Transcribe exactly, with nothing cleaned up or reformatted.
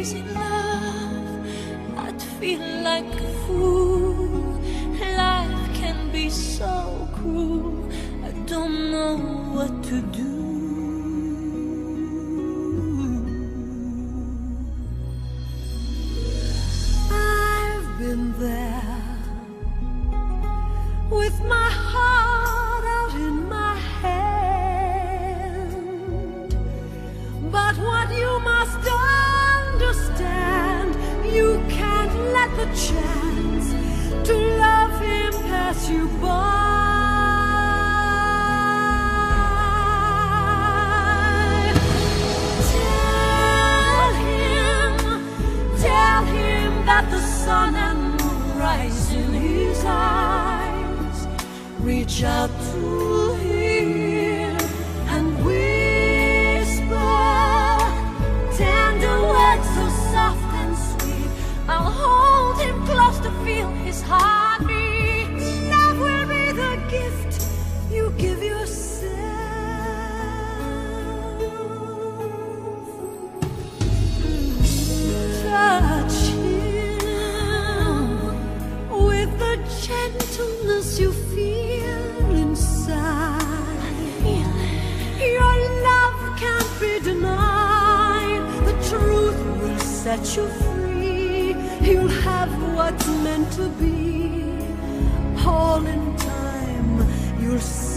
crazy love, I'd feel like a fool. Life can be so cruel, I don't know what to do. I've been there with my heart out in my hand, but what you must understand, you can't let the chance to love him pass you by. Tell him, tell him that the sun and moon rise in his eyes. Reach out to him and whisper tender words so soft and sweet. I'll hold him close to feel his heartbeat. Love will be the gift you give yourself. Touch him with the gentleness you feel inside. Your love can't be denied. The truth will set you free. You'll have what's meant to be. All in time, you'll see.